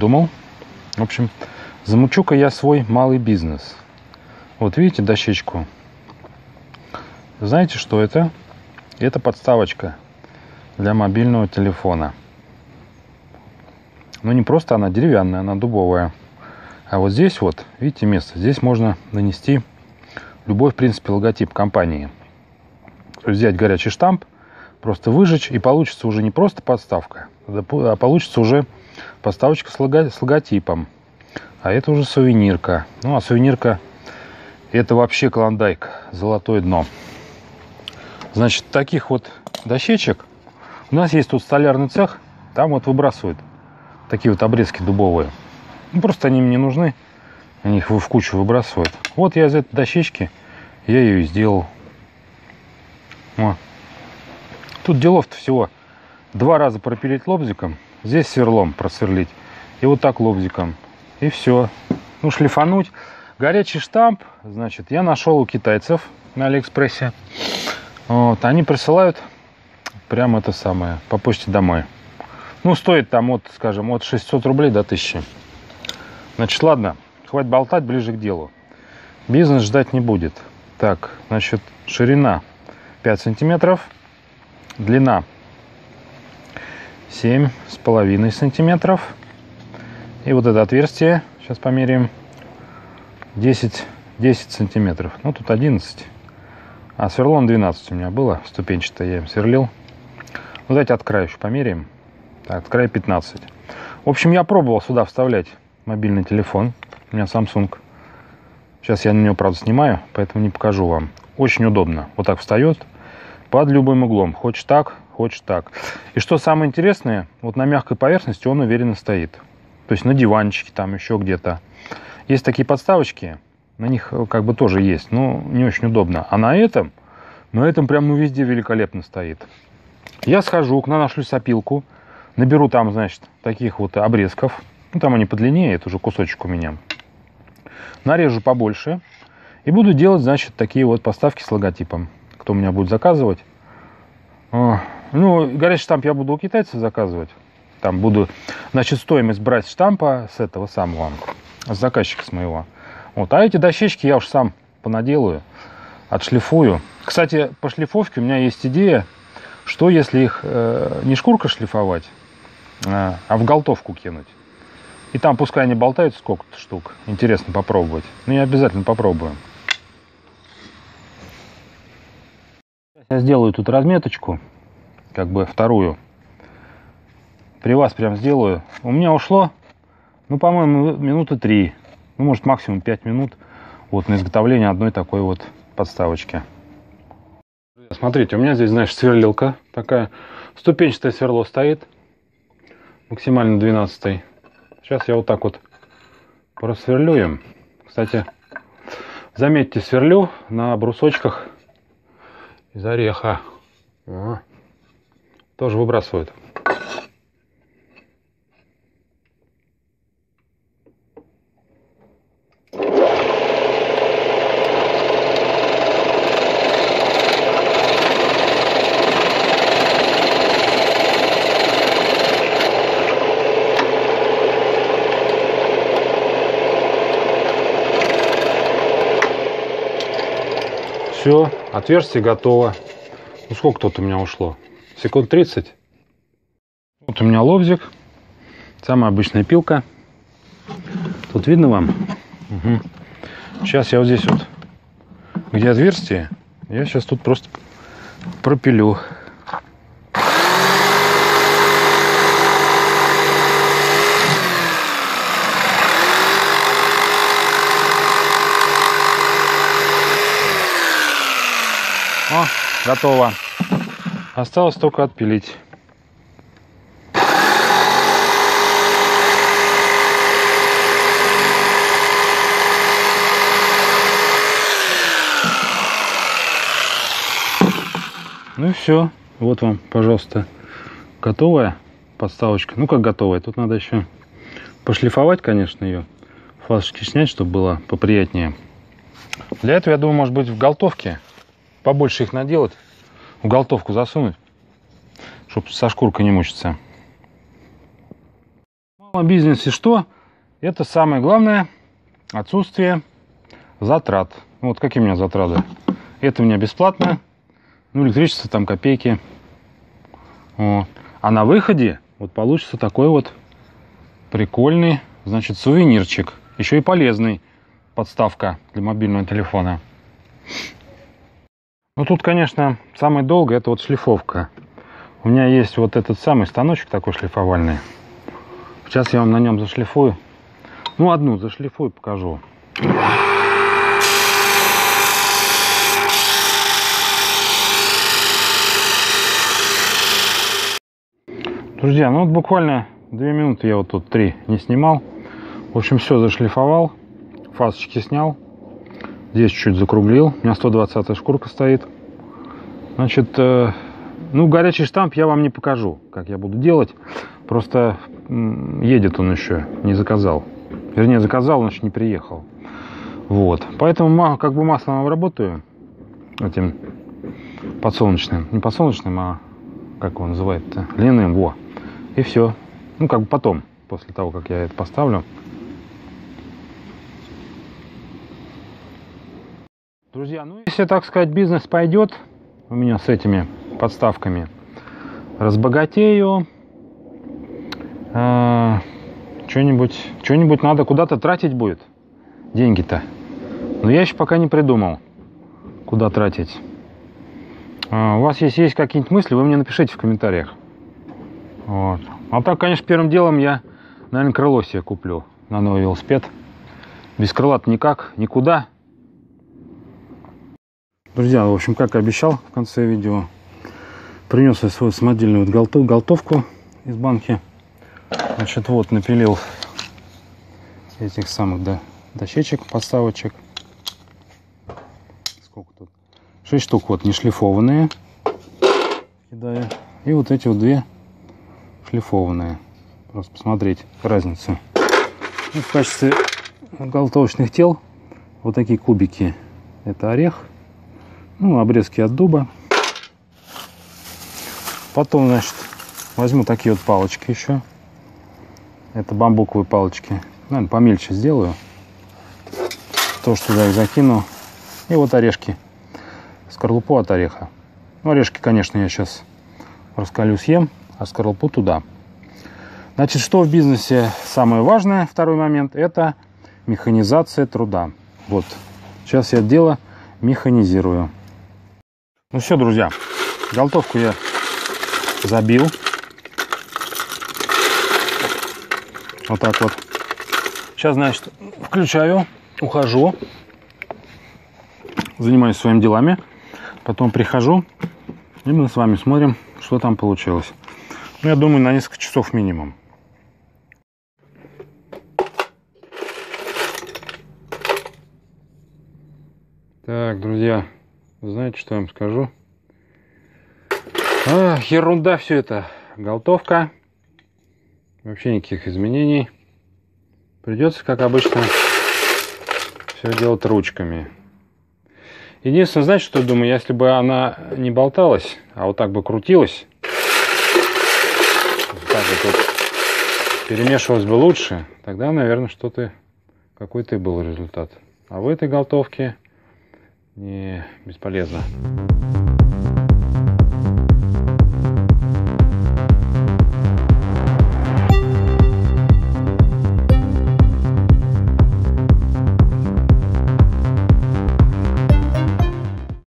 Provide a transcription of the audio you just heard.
придумал. В общем, замучу-ка я свой малый бизнес. Вот видите дощечку? Знаете, что это? Это подставочка для мобильного телефона. Но не просто она деревянная, она дубовая. А вот здесь вот, видите место, здесь можно нанести любой, в принципе, логотип компании. То есть взять горячий штамп, просто выжечь, и получится уже не просто подставка, а получится уже подставочка с логотипом. А это уже сувенирка. Ну, а сувенирка — это вообще клондайк, золотое дно. Значит, таких вот дощечек у нас есть тут столярный цех, там вот выбрасывают такие вот обрезки дубовые. Ну, просто они мне не нужны, они их в кучу выбрасывают. Вот я из этой дощечки, я ее и сделал. Вот. Тут делов-то всего 2 раза пропилить лобзиком, здесь сверлом просверлить, и вот так лобзиком, и все. Ну, шлифануть. Горячий штамп, значит, я нашел у китайцев на Алиэкспрессе. Вот, они присылают прямо это самое по почте домой. Ну, стоит там от, скажем, от 600 рублей до 1000. Значит, ладно, хватит болтать, ближе к делу. Бизнес ждать не будет. Так, значит, ширина 5 сантиметров, длина 7,5 сантиметров. И вот это отверстие, сейчас померяем, 10 сантиметров. Ну, тут 11. А сверлом 12 у меня было, ступенчатое, я им сверлил. Ну, давайте от края еще померяем. Так, от края 15. В общем, я пробовал сюда вставлять мобильный телефон. У меня Samsung. Сейчас я на него, правда, снимаю, поэтому не покажу вам. Очень удобно. Вот так встает под любым углом. Хочешь так, хочешь так. И что самое интересное, вот на мягкой поверхности он уверенно стоит. То есть на диванчике, там еще где-то. Есть такие подставочки, на них как бы тоже есть, но не очень удобно. А на этом прям ну везде великолепно стоит. Я схожу, наношу лесопилку, наберу там, значит, таких вот обрезков. Ну, там они подлиннее, это уже кусочек у меня. Нарежу побольше и буду делать, значит, такие вот подставки с логотипом. Кто у меня будет заказывать. Ну, горячий штамп я буду у китайцев заказывать. Там буду, значит, стоимость брать штампа с этого самого, с заказчика с моего. Вот. А эти дощечки я уж сам понаделаю, отшлифую. Кстати, по шлифовке у меня есть идея, что если их не шкурка шлифовать, а в галтовку кинуть. И там пускай они болтают сколько-то штук. Интересно попробовать. Ну, я обязательно попробую. Я сделаю тут разметочку, как бы вторую. При вас прям сделаю. У меня ушло, ну, по-моему, минуты 3. Ну, может, максимум 5 минут вот на изготовление одной такой вот подставочки. Смотрите, у меня здесь, значит, сверлилка такая. Ступенчатое сверло стоит. Максимально 12. Сейчас я вот так вот просверлю им. Кстати, заметьте, сверлю на брусочках из ореха. Тоже выбрасывают. Все, отверстие готово. Ну, сколько тут у меня ушло? Секунд 30. Вот у меня лобзик. Самая обычная пилка. Тут видно вам? Угу. Сейчас я вот здесь вот, где отверстие, я сейчас тут просто пропилю. О, готово. Осталось только отпилить. Ну и все. Вот вам, пожалуйста, готовая подставочка. Ну как готовая? Тут надо еще пошлифовать, конечно, ее. Флажечки снять, чтобы было поприятнее. Для этого, я думаю, может быть, в галтовке побольше их наделать, в галтовку засунуть, чтобы со шкуркой не мучиться. В бизнесе что? Это самое главное — отсутствие затрат. Вот какие у меня затраты. Это у меня бесплатно. Ну, электричество там копейки. Вот. А на выходе вот получится такой вот прикольный, значит, сувенирчик. Еще и полезный. Подставка для мобильного телефона. Ну, тут, конечно, самое долгое — это вот шлифовка. У меня есть вот этот самый станочек такой шлифовальный. Сейчас я вам на нем зашлифую. Ну, одну зашлифую, покажу. Друзья, ну вот буквально 2 минуты я вот тут 3 не снимал. В общем, все зашлифовал. Фасочки снял. Здесь чуть закруглил. У меня 120-я шкурка стоит. Значит, ну, горячий штамп я вам не покажу, как я буду делать. Просто едет он еще, не заказал. Вернее, заказал, но еще не приехал. Вот. Поэтому как бы маслом обработаю. Этим подсолнечным. Не подсолнечным, а как его называют-то? Льняным, во. И все. Ну, как бы потом, после того, как я это поставлю. Друзья, ну, если, так сказать, бизнес пойдет у меня с этими подставками, разбогатею, что-нибудь надо куда-то тратить будет, деньги-то. Но я еще пока не придумал, куда тратить. У вас есть какие-нибудь мысли, вы мне напишите в комментариях. Вот. А так, конечно, первым делом я, наверное, крыло себе куплю на новый велосипед. Без крыла-то никак, никуда. Друзья, в общем, как и обещал в конце видео, принес я свою самодельную вот голтовку из банки. Значит, вот напилил этих самых дощечек, подставочек. Сколько тут? 6 штук вот не шлифованные. Кидаю. И вот эти вот 2 шлифованные. Просто посмотреть разницу. И в качестве голтовочных тел вот такие кубики. Это орех. Ну, обрезки от дуба. Потом, значит, возьму такие вот палочки еще. Это бамбуковые палочки. Наверное, помельче сделаю. Тоже туда их закину. И вот орешки. Скорлупу от ореха. Ну, орешки, конечно, я сейчас раскалю, съем, а скорлупу туда. Значит, что в бизнесе самое важное, второй момент, это механизация труда. Вот. Сейчас я это дело механизирую. Ну все, друзья, голтовку я забил. Вот так вот. Сейчас, значит, включаю, ухожу, занимаюсь своими делами. Потом прихожу, и мы с вами смотрим, что там получилось. Ну, я думаю, на несколько часов минимум. Так, друзья, знаете, что я вам скажу? Ерунда все это. Голтовка. Вообще никаких изменений. Придется, как обычно, все делать ручками. Единственное, знаете, что я думаю? Если бы она не болталась, а вот так бы крутилась, так вот перемешивалась бы лучше, тогда, наверное, что-то, какой-то и был результат. А в этой голтовке не бесполезно.